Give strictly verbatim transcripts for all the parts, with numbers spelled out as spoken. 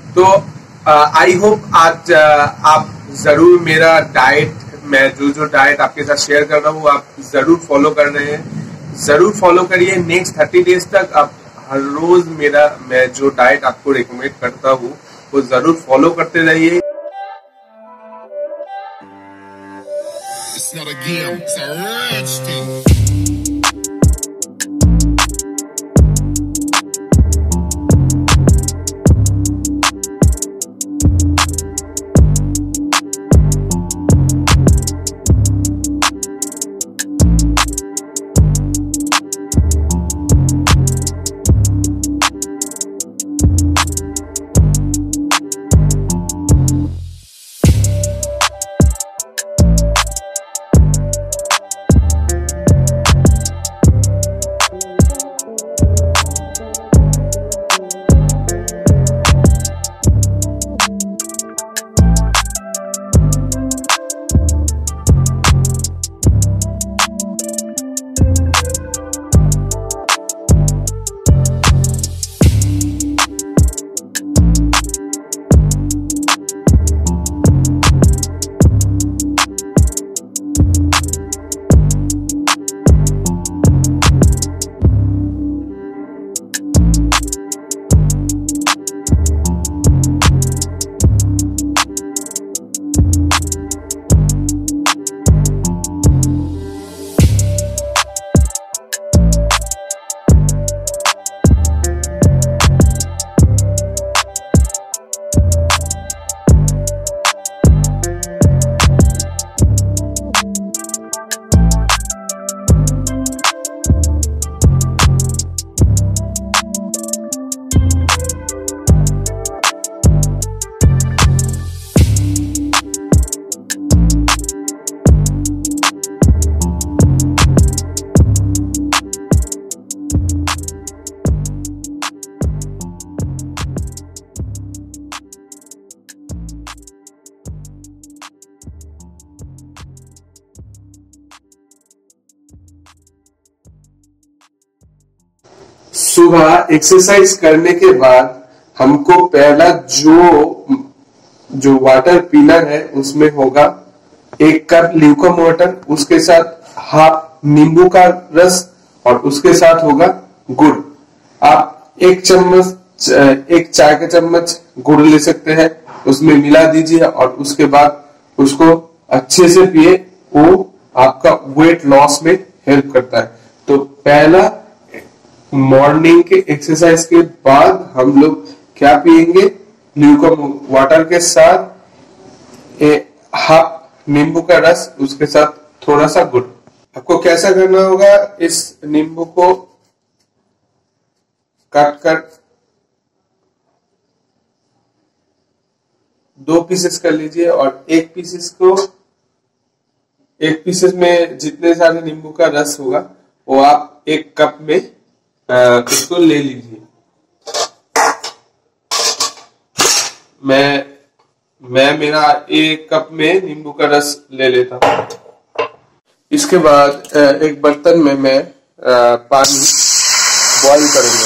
तो I hope आज uh, आप जरूर मेरा डाइट, मैं जो जो डाइट आपके साथ शेयर कर रहा हूँ आप जरूर फॉलो कर रहे हैं। जरूर फॉलो करिए। नेक्स्ट थर्टी डेज तक आप हर रोज मेरा मैं जो डाइट आपको रिकमेंड करता हूँ वो जरूर फॉलो करते रहिए। It's not a game, it's a rich thing. सुबह एक्सरसाइज करने के बाद हमको पहला जो जो वाटर पीना है उसमें होगा एक कप ल्यूकम वाटर, उसके साथ हाफ नींबू का रस और उसके साथ होगा गुड़। आप एक चम्मच एक चाय का चम्मच गुड़ ले सकते हैं, उसमें मिला दीजिए और उसके बाद उसको अच्छे से पिए। वो आपका वेट लॉस में हेल्प करता है। तो पहला मॉर्निंग के एक्सरसाइज के बाद हम लोग क्या पिएंगे? ल्यूकम वाटर के साथ हाफ नींबू का रस, उसके साथ थोड़ा सा गुड़। आपको कैसा करना होगा? इस नींबू को काट कर दो पीसेस कर लीजिए और एक पीसेस को एक पीसेस में जितने सारे नींबू का रस होगा वो आप एक कप में इसको ले लीजिए। मैं मैं मेरा एक कप में नींबू का रस ले लेता हूँ। इसके बाद एक बर्तन में मैं पानी बॉईल करूंगा।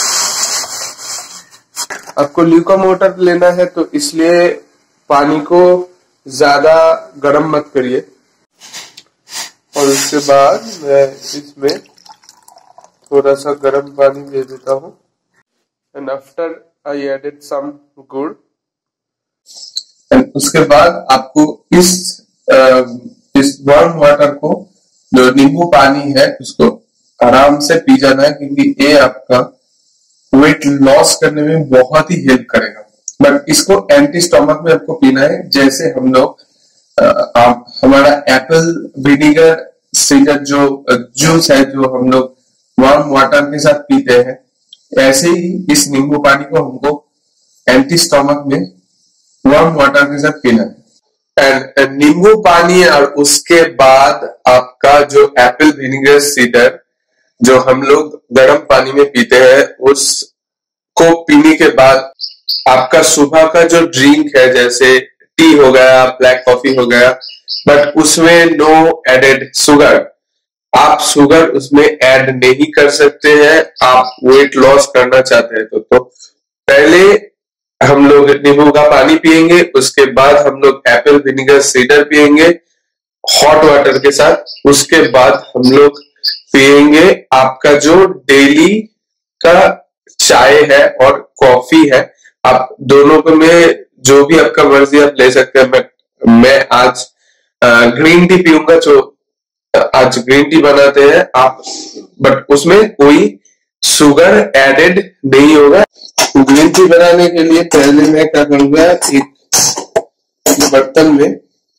आपको ल्यूकम वाटर लेना है तो इसलिए पानी को ज्यादा गर्म मत करिए। और उसके बाद मैं इसमें थोड़ा सा गर्म पानी दे देता हूँ। And after I added some gur. And उसके बाद आपको इस आ, इस वार्म वाटर को, जो नींबू पानी है, उसको आराम से पी जाना है, क्योंकि ये आपका वेट लॉस करने में बहुत ही हेल्प करेगा। बट इसको एम्प्टी स्टमक में आपको पीना है। जैसे हम लोग आप हमारा एप्पल विनेगर सीडर जो जूस है जो हम लोग वार्म वाटर के साथ पीते हैं, ऐसे ही इस नींबू पानी को हमको एम्प्टी स्टमक में वार्म वाटर के साथ पीना है। एंड नींबू पानी और उसके बाद आपका जो एप्पल विनेगर सीडर जो हम लोग गर्म पानी में पीते हैं, उसको पीने के बाद आपका सुबह का जो ड्रिंक है, जैसे टी हो गया, ब्लैक कॉफी हो गया, बट उसमें नो एडेड शुगर, आप शुगर उसमें ऐड नहीं कर सकते हैं। आप वेट लॉस करना चाहते हैं तो, तो पहले हम लोग नींबू का पानी पियेंगे, उसके बाद हम लोग एप्पल विनेगर सीडर पियेंगे हॉट वाटर के साथ। उसके बाद हम लोग पियेंगे आपका जो डेली का चाय है और कॉफी है। आप दोनों को में जो भी आपका मर्जी आप ले सकते हैं। मैं मैं आज ग्रीन टी पीऊंगा, जो आज ग्रीन टी बनाते हैं आप, बट उसमें कोई शुगर एडेड नहीं होगा। ग्रीन टी बनाने के लिए पहले मैं क्या करूंगा, एक बर्तन में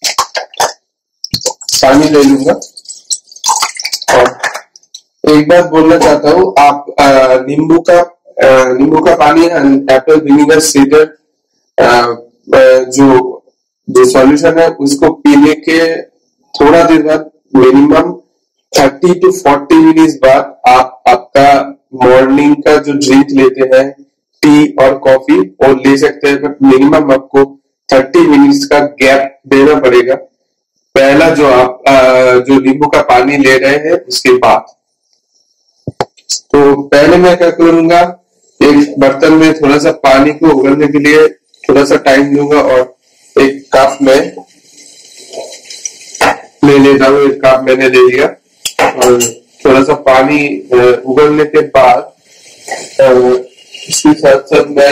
पानी ले लूंगा। और एक बात बोलना चाहता हूँ, आप नींबू का नींबू का पानी एप्पल विनेगर सीडर जो जो सॉल्यूशन है उसको पीने के थोड़ा देर बाद, minimum thirty to forty minutes बाद आप आपका मॉर्निंग का जो ड्रिंक लेते हैं टी और कॉफी वो ले सकते हैं, बट मिनिमम आपको थर्टी मिनट्स का गैप देना पड़ेगा पहला जो आप जो नींबू का पानी ले रहे हैं उसके बाद। तो पहले मैं क्या करूंगा, एक बर्तन में थोड़ा सा पानी को उबलने के लिए थोड़ा सा टाइम दूंगा और एक कप में ले लेता हूँ। एक कप मैंने ले लिया और थोड़ा सा पानी उबलने के बाद इसके साथ साथ मैं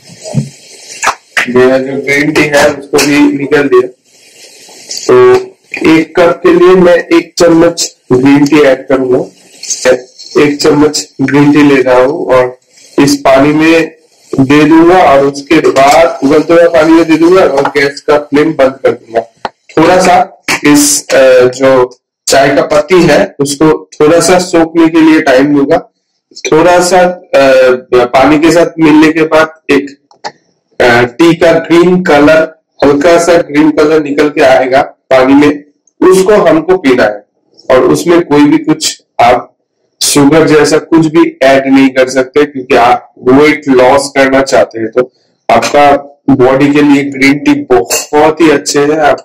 मेरा जो ग्रीन टी है उसको भी निकल दिया। तो एक कप के लिए मैं एक चम्मच ग्रीन टी ऐड करूंगा। एक चम्मच ग्रीन टी ले रहा हूँ और इस पानी में दे दूंगा और उसके बाद उबलते हुए पानी में दे दूंगा और गैस का फ्लेम बंद कर दूंगा। थोड़ा सा इस जो चाय का पत्ती है उसको थोड़ा सा सोखने के लिए टाइम दूंगा। थोड़ा सा पानी के साथ मिलने के बाद एक टी का ग्रीन कलर, हल्का सा ग्रीन कलर निकल के आएगा पानी में, उसको हमको पीना है। और उसमें कोई भी कुछ आप शुगर जैसा कुछ भी ऐड नहीं कर सकते, क्योंकि आप वेट लॉस करना चाहते हैं। तो आपका बॉडी के लिए ग्रीन टी बहुत ही अच्छे है। आप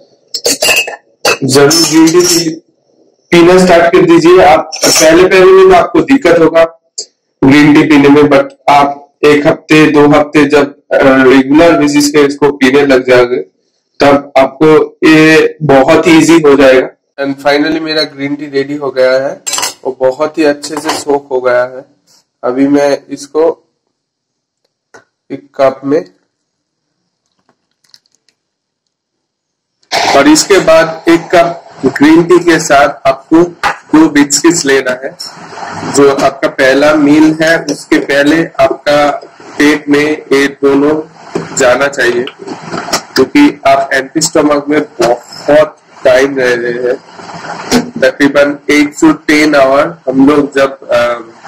जरूर ग्रीन टी पीना स्टार्ट कर दीजिए। आप पहले पहले में तो आपको दिक्कत होगा ग्रीन टी पीने में, बट आप एक हफ्ते दो हफ्ते जब रेगुलर बेसिस पे इसको पीने लग जाओगे तब आपको ये बहुत ही इजी हो जाएगा। एंड फाइनली मेरा ग्रीन टी रेडी हो गया है, वो बहुत ही अच्छे से सोख हो गया है। अभी मैं इसको एक कप में, और इसके बाद एक कप ग्रीन टी के साथ आपको दो बिस्किट्स लेना है। जो आपका पहला मील है उसके पहले आपका पेट में ये दोनों जाना चाहिए, क्योंकि आप एम्प्टी स्टमक में बहुत टाइम रह रहे हैं, तकरीबन एट टू टेन आवर। हम लोग जब आ,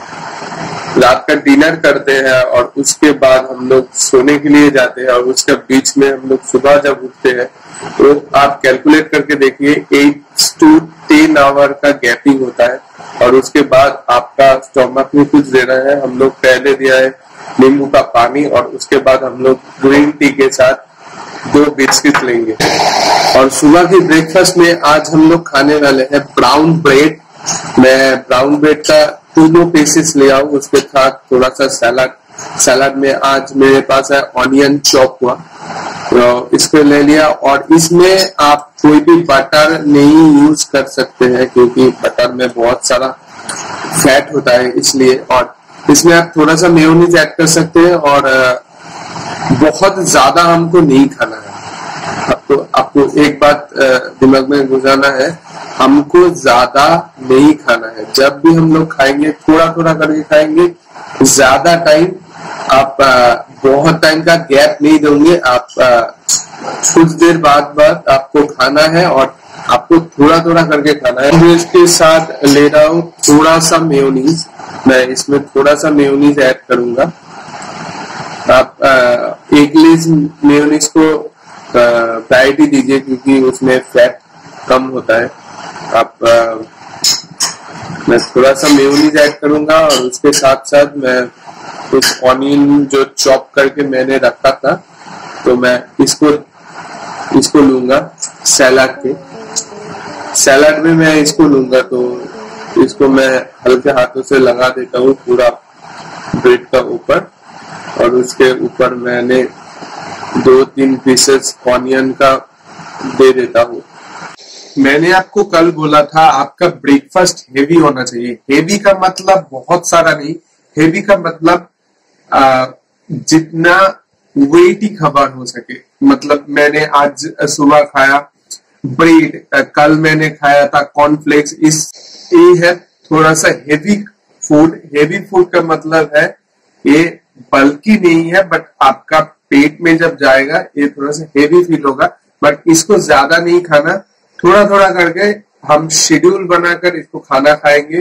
रात का डिनर करते हैं और उसके बाद हम लोग सोने के लिए जाते हैं और उसके बीच में हम लोग सुबह जब उठते हैं तो आप कैलकुलेट करके देखिए एट टू टेन आवर का गैपिंग होता है। और उसके बाद आपका स्टोमक में कुछ देना है। हम लोग पहले दिया है नींबू का पानी और उसके बाद हम लोग ग्रीन टी के साथ दो बिस्किट लेंगे। और सुबह के ब्रेकफास्ट में आज हम लोग खाने वाले हैं ब्राउन ब्रेड। मैं ब्राउन ब्रेड का टू पीसेस ले आऊं, उसके साथ थोड़ा सा सैलाड। सैलाड में आज मेरे पास है ऑनियन चॉप हुआ, तो इसको ले लिया। और इसमें आप कोई भी बटर नहीं यूज कर सकते हैं, क्योंकि बटर में बहुत सारा फैट होता है इसलिए। और इसमें आप थोड़ा सा मेयोनीज ऐड कर सकते हैं और बहुत ज्यादा हमको नहीं खाना है। आपको आपको एक बात दिमाग में गुजारना है, हमको ज्यादा नहीं खाना है। जब भी हम लोग खाएंगे थोड़ा थोड़ा करके खाएंगे, ज्यादा टाइम आप बहुत टाइम का गैप नहीं दोगे। आप कुछ देर बाद बाद आपको खाना है और आपको थोड़ा थोड़ा करके खाना है। मैं इसके साथ ले रहा हूँ थोड़ा सा मेयोनीज। मैं इसमें थोड़ा सा मेयोनीज ऐड करूंगा। आप एक गिलास मेयोनीज को प्रायोरिटी दीजिए, क्योंकि उसमें फैट कम होता है। आप आ, मैं थोड़ा सा मेयोनीज ऐड करूंगा और उसके साथ साथ मैं कुछ ऑनियन जो चॉप करके मैंने रखा था, तो मैं इसको इसको लूंगा सैलाड के। सैलाड में मैं इसको लूंगा, तो इसको मैं हल्के हाथों से लगा देता हूँ पूरा ब्रेड का ऊपर। और उसके ऊपर मैंने दो तीन पीसेस ऑनियन का दे देता हूँ। मैंने आपको कल बोला था आपका ब्रेकफास्ट हेवी होना चाहिए। हेवी का मतलब बहुत सारा नहीं, हेवी का मतलब आ, जितना वेटी खाना हो सके। मतलब मैंने आज सुबह खाया ब्रेड, कल मैंने खाया था कॉर्नफ्लेक्स। इस ये है थोड़ा सा हेवी फूड। हेवी फूड का मतलब है ये बल्कि नहीं है, बट आपका पेट में जब जाएगा ये थोड़ा सा हेवी फील होगा। बट इसको ज्यादा नहीं खाना, थोड़ा थोड़ा करके हम शेड्यूल बनाकर इसको खाना खाएंगे।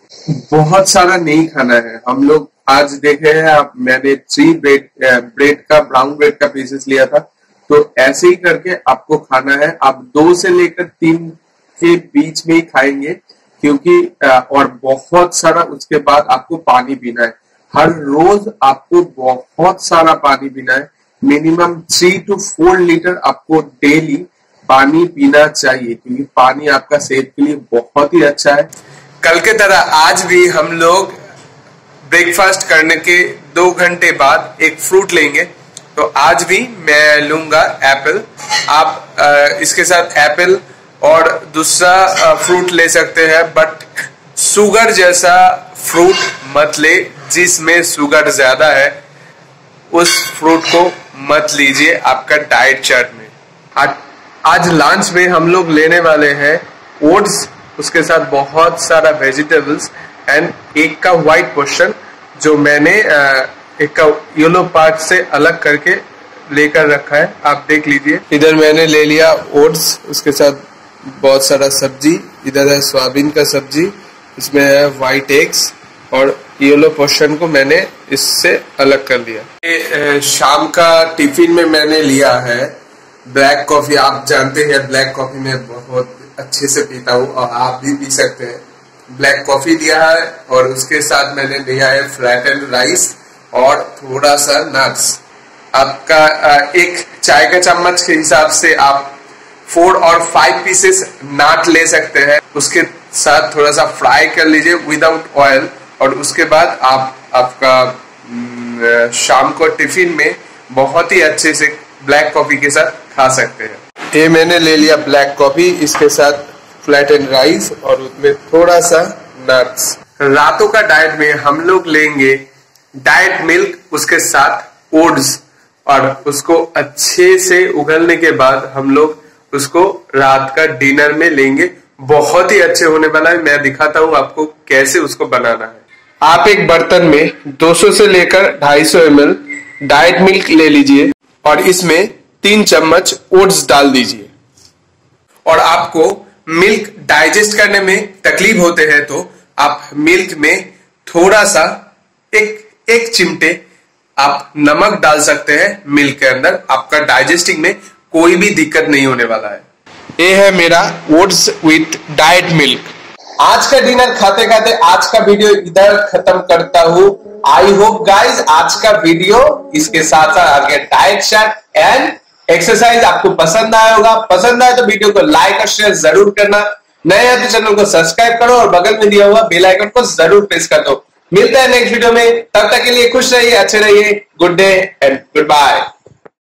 बहुत सारा नहीं खाना है। हम लोग आज देखे हैं, आप मैंने थ्री ब्रेड ब्रेड का ब्राउन ब्रेड का पीसेस लिया था, तो ऐसे ही करके आपको खाना है। आप दो से लेकर तीन के बीच में ही खाएंगे, क्योंकि और बहुत सारा उसके बाद आपको पानी पीना है। हर रोज आपको बहुत सारा पानी पीना है। Minimum three to four litre आपको डेली पानी पीना चाहिए, क्योंकि पानी आपका सेहत के लिए बहुत ही अच्छा है। कल के तरह आज भी हम लोग ब्रेकफास्ट करने के दो घंटे बाद एक फ्रूट लेंगे। तो आज भी मैं लूंगा एप्पल। आप इसके साथ एप्पल और दूसरा फ्रूट ले सकते हैं, बट शुगर जैसा फ्रूट मत ले जिसमें शुगर ज्यादा है। उस फ्रूट को मत लीजिए आपका डाइट चार्ट में। आज आज लंच में हम लोग लेने वाले हैं ओट्स, उसके साथ बहुत सारा वेजिटेबल्स एंड एक का व्हाइट पोर्शन जो मैंने एक का येलो पार्ट से अलग करके लेकर रखा है, आप देख लीजिए। इधर मैंने ले लिया ओट्स, उसके साथ बहुत सारा सब्जी। इधर है सोयाबीन का सब्जी, इसमें है व्हाइट एग्स और येलो पोर्शन को मैंने इससे अलग कर लिया। ये शाम का टिफिन में मैंने लिया है ब्लैक कॉफी। आप जानते हैं ब्लैक कॉफी में बहुत अच्छे से पीता हूँ और आप भी पी सकते हैं। ब्लैक कॉफी लिया है और उसके साथ मैंने लिया है फ्लैटेंड राइस और थोड़ा सा नट्स। आपका एक चाय का चम्मच के हिसाब से आप फोर और फाइव पीसेस नट ले सकते हैं। उसके साथ थोड़ा सा फ्राई कर लीजिए विदाउट ऑयल, और उसके बाद आप आपका शाम को टिफिन में बहुत ही अच्छे से ब्लैक कॉफी के साथ खा सकते हैं। ये मैंने ले लिया ब्लैक कॉफी, इसके साथ फ्लैट एंड राइस और उसमें थोड़ा सा नट्स। रातों का डाइट में हम लोग लेंगे डाइट मिल्क, उसके साथ ओट्स, और उसको अच्छे से उगलने के बाद हम लोग उसको रात का डिनर में लेंगे। बहुत ही अच्छे होने वाला है। मैं दिखाता हूँ आपको कैसे उसको बनाना है। आप एक बर्तन में दो सौ से लेकर ढाई सौ एम एल डाइट मिल्क ले लीजिए और इसमें तीन चम्मच ओट्स डाल दीजिए। और आपको मिल्क डाइजेस्ट करने में तकलीफ होते हैं तो आप मिल्क में थोड़ा सा एक एक चिमटे आप नमक डाल सकते हैं मिल्क के अंदर। आपका डाइजेस्टिंग में कोई भी दिक्कत नहीं होने वाला है। ये है मेरा ओट्स विथ डाइट मिल्क। आज का डिनर खाते खाते आज का वीडियो इधर खत्म करता हूँ। आई होप गाइज आज का वीडियो इसके साथ साथ आज के डाइट चार्ट एंड एक्सरसाइज आपको पसंद आया होगा। पसंद आए तो वीडियो को लाइक और शेयर जरूर करना। नए हैं तो चैनल को सब्सक्राइब करो और बगल में दिया हुआ बेल आइकन को जरूर प्रेस कर दो। मिलता है नेक्स्ट वीडियो में, तब तक के लिए खुश रहिए, अच्छे रहिए। Good day and good bye.